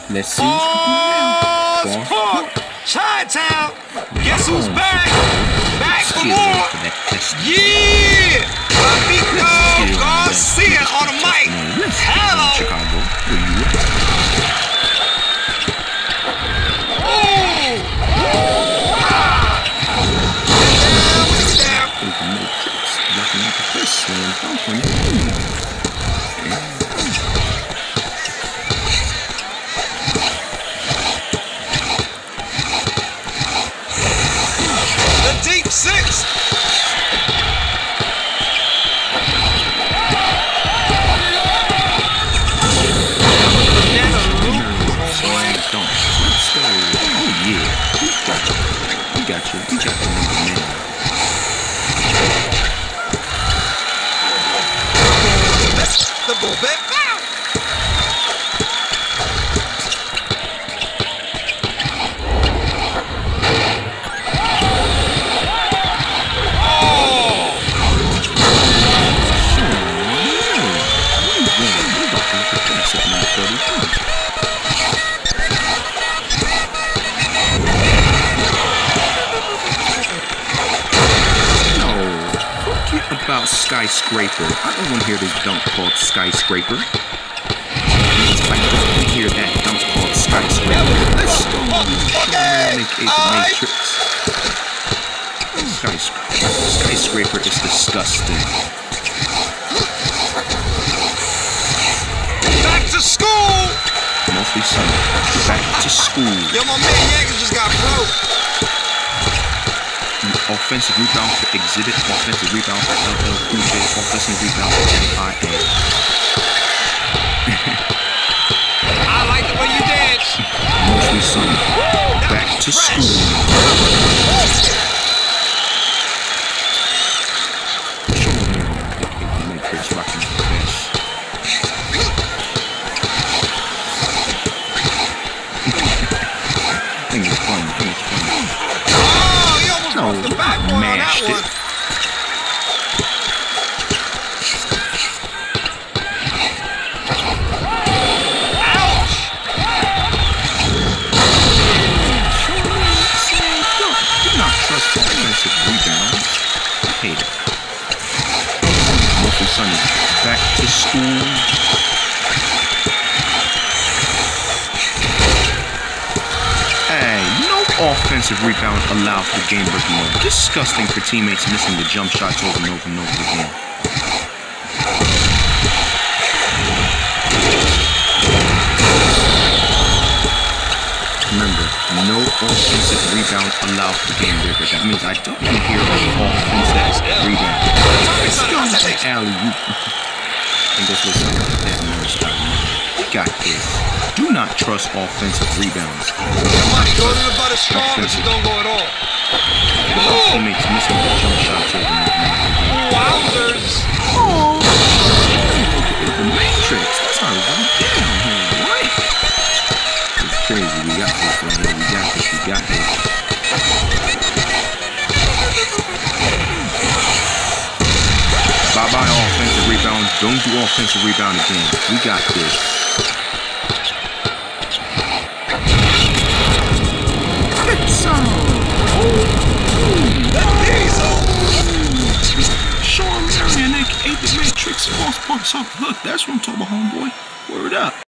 Let's see. Foss, Chi-Town. Guess who's back? Back for more. Yeah. Amigo Garcia on the mic. Hello. Chicago. Where you at? The deep six. The bullpen foul. About skyscraper. I don't want to hear this dunk called skyscraper. I don't want to hear that dunk called skyscraper. Let's go. Make the Matrix. Skyscraper is disgusting. Back to school. Mostly sunny. Back to school. Yo, my man Yankee just got broke. Offensive rebound for Exhibit, offensive rebound for LL Cool J, offensive rebound for MIA. I like the way you dance. Mostly sunny. Back to school. Shawn Marion, Matrix rocking the best. I think it's fun. No, I mashed it. Ouch! Do not trust offensive rebounds. I hate it. Mostly sunny. Back to school. Offensive rebound allowed for game breaking mode. Disgusting for teammates missing the jump shots over and over and over again. Remember, no offensive rebound allowed for game breaker. That means I don't want to hear offensive rebound. Let's go to the alley-oop. And this looks like that. We got this. Do not trust offensive rebounds. Somebody go to the butter strong, but you don't go at all. Teammates missing the jump shots over and over. Wowzers! Oh, the Matrix. That's how we down here. What? It's crazy. We got this right here. We got this. Bye-bye offensive rebound. Don't do offensive rebound again. We got this. Shawn Marion, aka the Matrix, Foss, Look, that's what I'm talking about, homeboy. Word up.